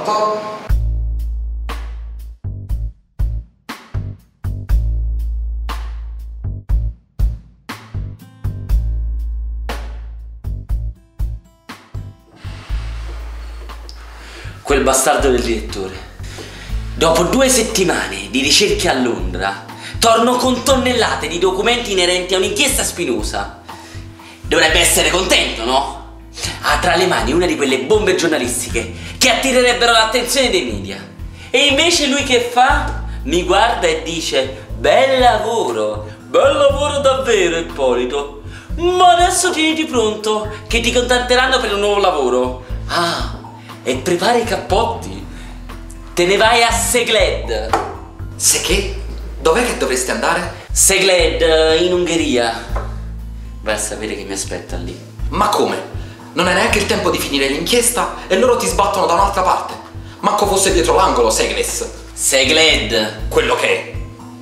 Pronto? Quel bastardo del direttore. Dopo 2 settimane di ricerche a Londra, torno con tonnellate di documenti inerenti a un'inchiesta spinosa. Dovrebbe essere contento, no? Ha tra le mani una di quelle bombe giornalistiche che attirerebbero l'attenzione dei media. E invece lui che fa? Mi guarda e dice: bel lavoro davvero, Ippolito. Ma adesso tieniti pronto, che ti contatteranno per un nuovo lavoro. Ah, e prepara i cappotti. Te ne vai a Segled. Se che? Dov'è che dovresti andare? Segled, in Ungheria. Vai a sapere che mi aspetta lì. Ma come? Non è neanche il tempo di finire l'inchiesta e loro ti sbattono da un'altra parte. Manco fosse dietro l'angolo, Segles. Segled. Quello che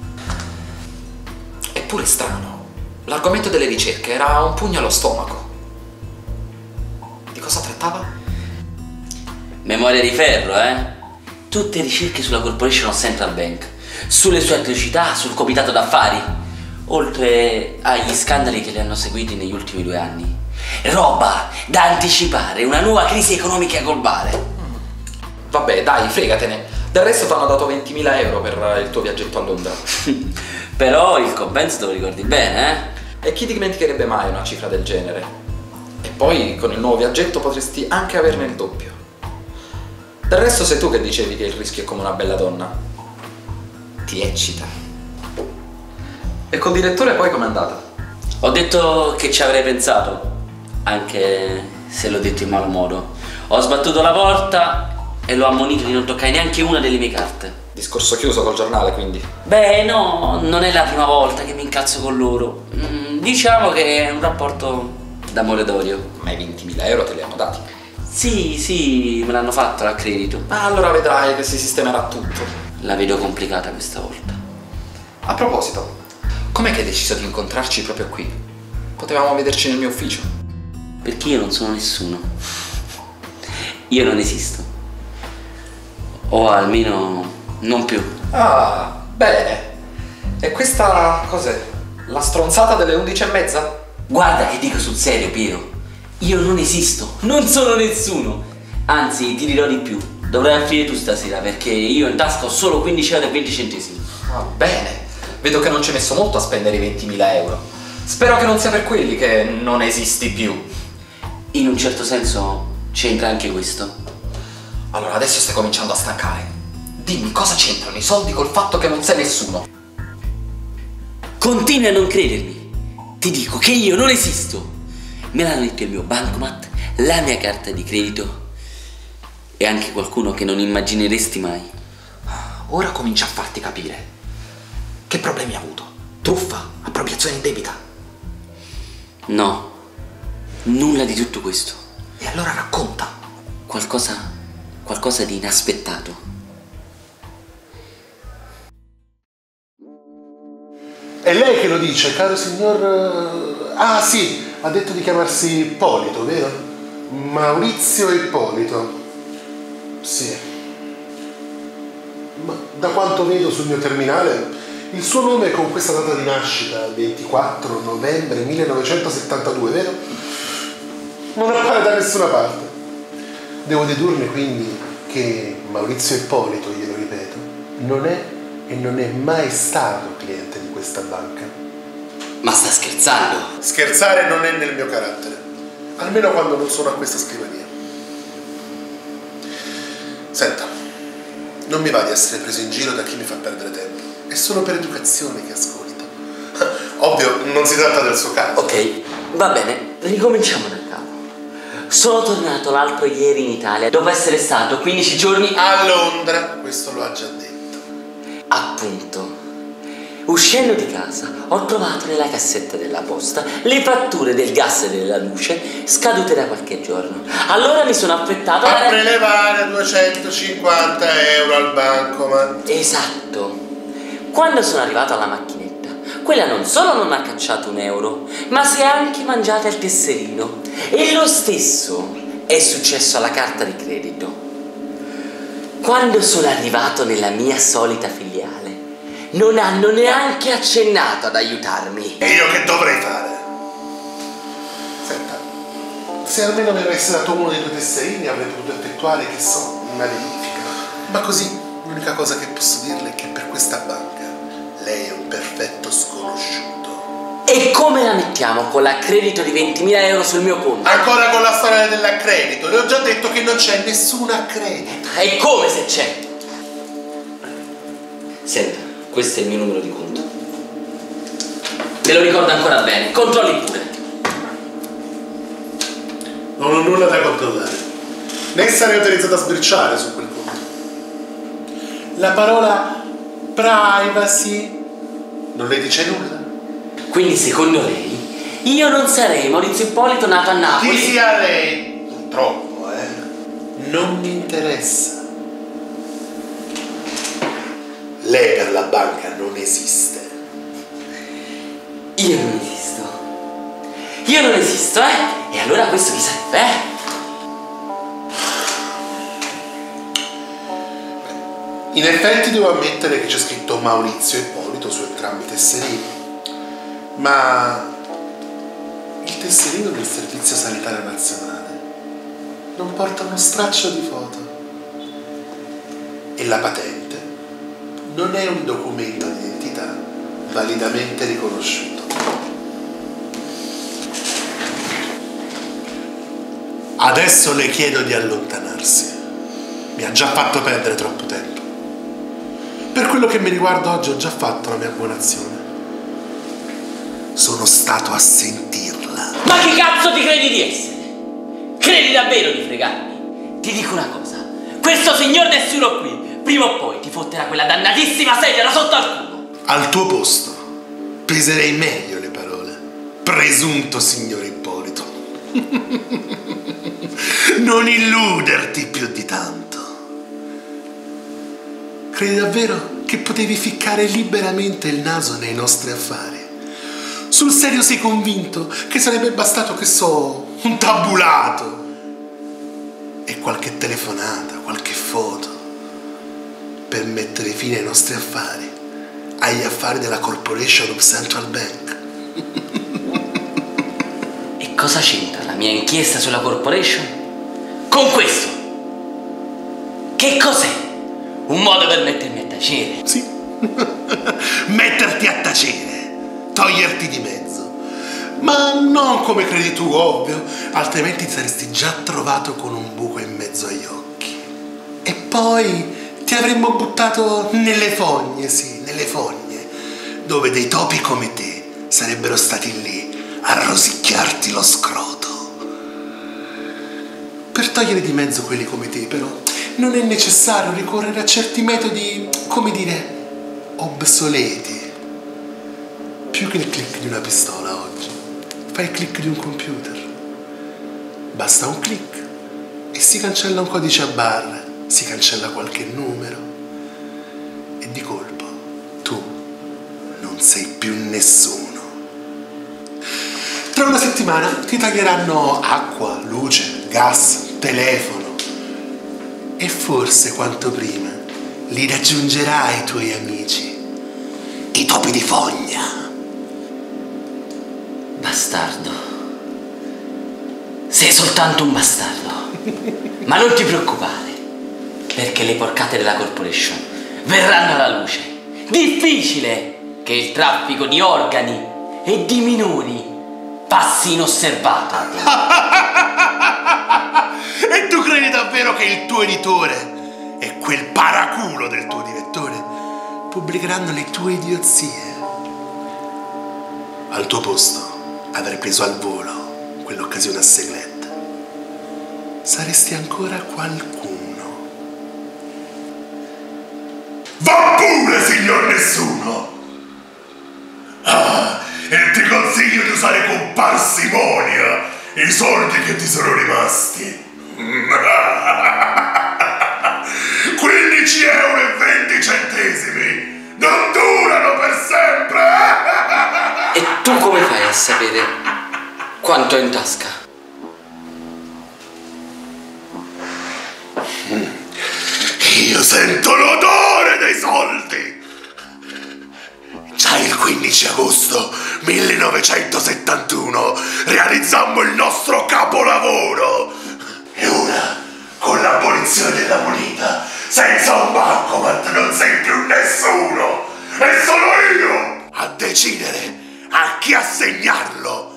è. Eppure strano. L'argomento delle ricerche era un pugno allo stomaco. Di cosa trattava? Memoria di ferro, eh? Tutte ricerche sulla Corporation of Central Bank, sulle sue atrocità, sul comitato d'affari, oltre agli scandali che li hanno seguiti negli ultimi 2 anni. Roba da anticipare una nuova crisi economica globale. Vabbè, dai, fregatene. Del resto ti hanno dato 20.000 euro per il tuo viaggetto a Londra. Però il compenso te lo ricordi bene, eh? E chi dimenticherebbe mai una cifra del genere? E poi con il nuovo viaggetto potresti anche averne il doppio. Del resto sei tu che dicevi che il rischio è come una bella donna. Ti eccita. E col direttore poi com'è andata? Ho detto che ci avrei pensato, anche se l'ho detto in malo modo. Ho sbattuto la porta e l'ho ammonito di non toccare neanche una delle mie carte. Discorso chiuso col giornale, quindi? Beh, no, non è la prima volta che mi incazzo con loro. Diciamo che è un rapporto d'amore d'odio. Ma i 20.000 euro te li hanno dati? Sì, me l'hanno fatta a credito. Allora vedrai che si sistemerà tutto. La vedo complicata questa volta. A proposito, com'è che hai deciso di incontrarci proprio qui? Potevamo vederci nel mio ufficio. Perché io non sono nessuno. Io non esisto. O almeno non più. Ah, bene. E questa cos'è? La stronzata delle 11:30? Guarda che dico sul serio, Piero. Io non esisto, non sono nessuno. Anzi, ti dirò di più. Dovrai offrire tu stasera, perché io in tasca ho solo 15 euro e 20 centesimi. Ah, bene. Vedo che non ci hai messo molto a spendere i 20.000 euro. Spero che non sia per quelli che non esisti più. In un certo senso c'entra anche questo. Allora, adesso stai cominciando a stancare. Dimmi, cosa c'entrano i soldi col fatto che non sei nessuno? Continui a non credermi. Ti dico che io non esisto. Me l'hanno detto il mio bancomat, la mia carta di credito e anche qualcuno che non immagineresti mai. Ora comincia a farti capire. Che problemi hai avuto? Truffa? Appropriazione indebita? No, nulla di tutto questo. E allora racconta. Qualcosa di inaspettato. È lei che lo dice, caro signor... Ah sì, ha detto di chiamarsi Ippolito, vero? Maurizio Ippolito. Sì. Ma da quanto vedo sul mio terminale, il suo nome con questa data di nascita, 24 novembre 1972, vero? Non appare da nessuna parte. Devo dedurne quindi che Maurizio Ippolito, glielo ripeto, non è e non è mai stato cliente di questa banca. Ma sta scherzando? Scherzare non è nel mio carattere, almeno quando non sono a questa scrivania. Senta, non mi va di essere preso in giro da chi mi fa perdere tempo. È solo per educazione che ascolto. Ovvio, non si tratta del suo caso. Ok, va bene, ricominciamo da capo. Sono tornato l'altro ieri in Italia dopo essere stato 15 giorni A Londra, questo lo ha già detto. appunto. Uscendo di casa ho trovato nella cassetta della posta le fatture del gas e della luce scadute da qualche giorno. Allora mi sono affrettato A prelevare 250 euro al bancomat. Esatto. Quando sono arrivato alla macchinetta, quella non solo non ha cacciato 1 euro, ma si è anche mangiata il tesserino. E lo stesso è successo alla carta di credito. Quando sono arrivato nella mia solita filiale, non hanno neanche accennato ad aiutarmi. E io che dovrei fare? Senta, se almeno mi avessi dato uno dei 2 tesserini avrei potuto effettuare, che so, una verifica. Ma così, l'unica cosa che posso dirle è che per questa banca lei è un perfetto sconosciuto. E come la mettiamo con l'accredito di 20.000 euro sul mio conto? Ancora con la storia dell'accredito? Le ho già detto che non c'è nessun accredito. E come se c'è? Senta, questo è il mio numero di conto. Me lo ricordo ancora bene, controlli pure. Non ho nulla da controllare. Né sarei autorizzato a sbirciare su quel conto. La parola privacy non le dice nulla? Quindi secondo lei io non sarei Maurizio Ippolito nato a Napoli? Chi sia lei? Purtroppo, non mi interessa. Lei per la banca non esiste. Io non esisto. Io non esisto, E allora questo chi sarebbe, In effetti devo ammettere che c'è scritto Maurizio Ippolito su entrambi i tesserini. Ma il tesserino del Servizio Sanitario Nazionale non porta uno straccio di foto. E la patente non è un documento di identità validamente riconosciuto. Adesso le chiedo di allontanarsi. Mi ha già fatto perdere troppo tempo. Per quello che mi riguarda oggi ho già fatto la mia buona azione. Sono stato a sentirla. Ma chi cazzo ti credi di essere? Credi davvero di fregarmi? Ti dico una cosa, questo signor nessuno qui prima o poi ti fotterà quella dannatissima sedia da sotto al culo. Al tuo posto peserei meglio le parole. Presunto signore Ippolito. Non illuderti più di tanto. Credi davvero che potevi ficcare liberamente il naso nei nostri affari? Sul serio sei convinto che sarebbe bastato, che so, un tabulato e qualche telefonata, qualche foto per mettere fine ai nostri affari, agli affari della Corporation of Central Bank? E cosa c'entra la mia inchiesta sulla Corporation con questo? Che cos'è? Un modo per mettermi a tacere? Sì, metterti a tacere, toglierti di mezzo. Ma non come credi tu, ovvio, altrimenti ti saresti già trovato con un buco in mezzo agli occhi. E poi ti avremmo buttato nelle fogne, sì, nelle fogne, dove dei topi come te sarebbero stati lì a rosicchiarti lo scroto. Per togliere di mezzo quelli come te, però, non è necessario ricorrere a certi metodi, come dire, obsoleti. Più che il click di una pistola oggi, fai il click di un computer. Basta un click e si cancella un codice a barre, si cancella qualche numero e di colpo tu non sei più nessuno. Tra una settimana ti taglieranno acqua, luce, gas, telefono e forse quanto prima li raggiungerai i tuoi amici, i topi di fogna. Bastardo. Sei soltanto un bastardo. Ma non ti preoccupare, perché le porcate della Corporation verranno alla luce. Difficile che il traffico di organi e di minori passi inosservato. E tu credi davvero che il tuo editore e quel paraculo del tuo direttore pubblicheranno le tue idiozie? Al tuo posto avrei preso al volo quell'occasione a Seglet. Saresti ancora qualcuno. Va pure, signor Nessuno! E ti consiglio di usare con parsimonia i soldi che ti sono rimasti. 15 euro e 20 centesimi non durano per sempre. E tu come fai a sapere quanto è in tasca? Io Sento l'odore dei soldi! Già il 15 agosto 1971 realizzammo il nostro capolavoro! E ora, con l'abolizione della moneta, senza un bancomat non sei più nessuno! E sono io a decidere a chi assegnarlo!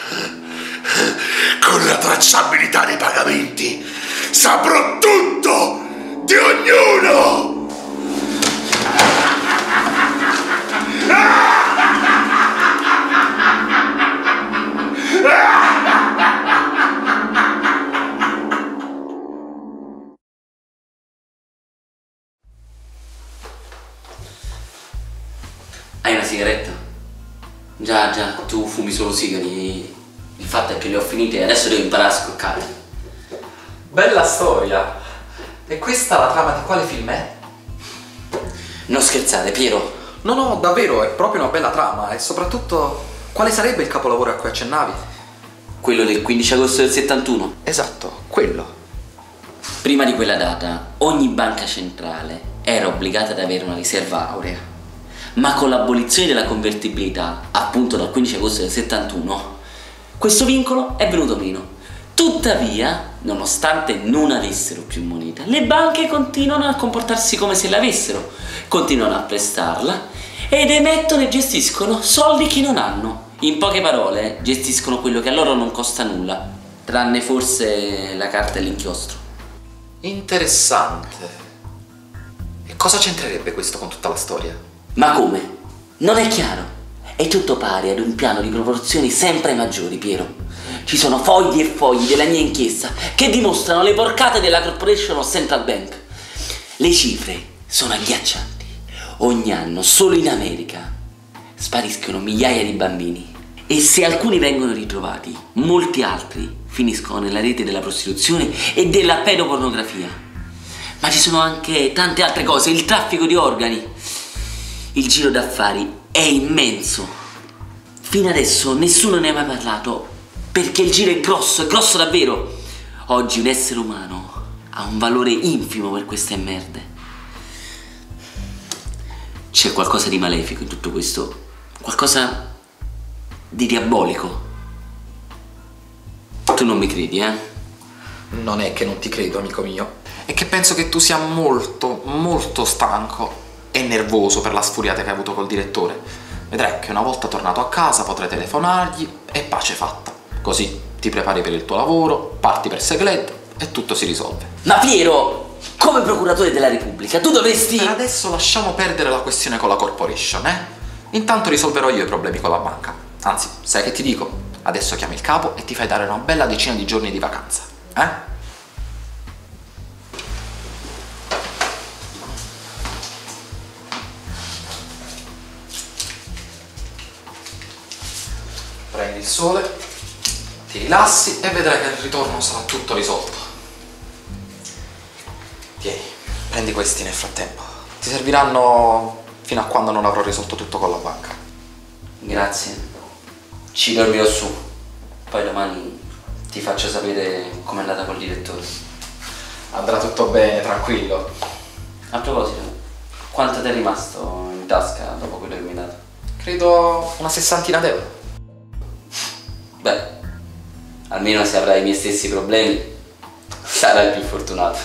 Con la tracciabilità dei pagamenti saprò tutto di ognuno! Hai una sigaretta? Già, tu fumi solo sigari. Il fatto è che le ho finite e adesso devo imparare a scoccare. Bella storia! E questa la trama di quale film è? Non scherzate, Piero. No, davvero, è proprio una bella trama. E soprattutto, quale sarebbe il capolavoro a cui accennavi? Quello del 15 agosto del 71. Esatto, quello. Prima di quella data, ogni banca centrale era obbligata ad avere una riserva aurea. Ma con l'abolizione della convertibilità, appunto dal 15 agosto del 71, questo vincolo è venuto meno. Tuttavia, nonostante non avessero più moneta, le banche continuano a comportarsi come se l'avessero, continuano a prestarla ed emettono e gestiscono soldi che non hanno. In poche parole, gestiscono quello che a loro non costa nulla, tranne forse la carta e l'inchiostro. Interessante. E cosa c'entrerebbe questo con tutta la storia? Ma come? Non è chiaro. È tutto pari ad un piano di proporzioni sempre maggiori, Piero. Ci sono fogli e fogli della mia inchiesta che dimostrano le porcate della Corporation of Central Bank. Le cifre sono agghiaccianti. Ogni anno, solo in America, spariscono migliaia di bambini. E se alcuni vengono ritrovati, molti altri finiscono nella rete della prostituzione e della pedopornografia. Ma ci sono anche tante altre cose, il traffico di organi. Il giro d'affari è immenso. Fino adesso nessuno ne ha mai parlato, perché il giro è grosso davvero. Oggi un essere umano ha un valore infimo per queste merde. C'è qualcosa di malefico in tutto questo, qualcosa di diabolico. Tu non mi credi, eh? Non è che non ti credo, amico mio. È che penso che tu sia molto stanco e nervoso per la sfuriata che hai avuto col direttore. Vedrai che una volta tornato a casa potrai telefonargli e pace fatta. Così ti prepari per il tuo lavoro, parti per Seglet e tutto si risolve. Ma Piero, come procuratore della Repubblica, tu dovresti... Per adesso lasciamo perdere la questione con la Corporation, eh? Intanto risolverò io i problemi con la banca. Anzi, sai che ti dico? Adesso chiami il capo e ti fai dare una bella decina di giorni di vacanza, eh? Prendi il sole, ti rilassi e vedrai che al ritorno sarà tutto risolto. Tieni, prendi questi nel frattempo. Ti serviranno fino a quando non avrò risolto tutto con la banca. Grazie. Ci dormirò su. Poi domani ti faccio sapere com'è andata col direttore. Andrà tutto bene, tranquillo. A proposito, quanto ti è rimasto in tasca dopo quello che mi hai dato? Credo una sessantina d'euro. Beh, almeno se avrai i miei stessi problemi, sarai più fortunato.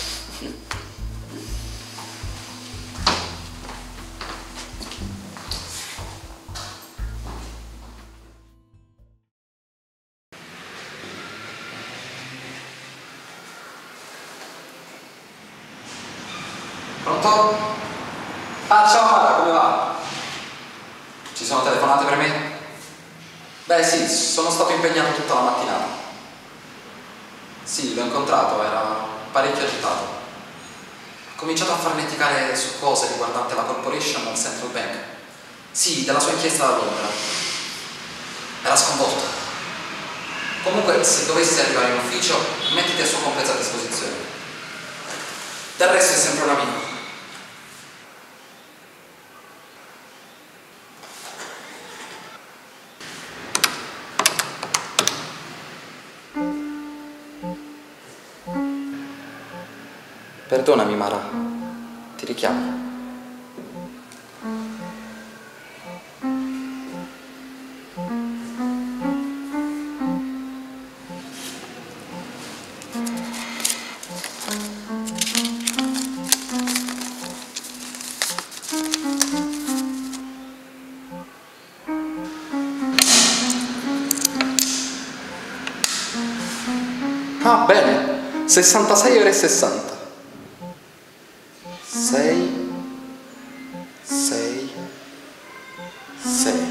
Pronto? Ah, ciao Mara, come va? Ci sono telefonate per me? Beh sì, sono stato impegnato tutta la mattinata. Sì, l'ho incontrato, era parecchio agitato. Ha cominciato a farneticare su cose riguardanti la Corporation of Central Bank. Sì, della sua inchiesta da Londra. Era sconvolto. Comunque, se dovessi arrivare in ufficio, mettiti a sua completa disposizione. Del resto è sempre un amico. Perdonami, Mara. richiamo. Ah, bene, 66 ore e 60. 6, 6, 6.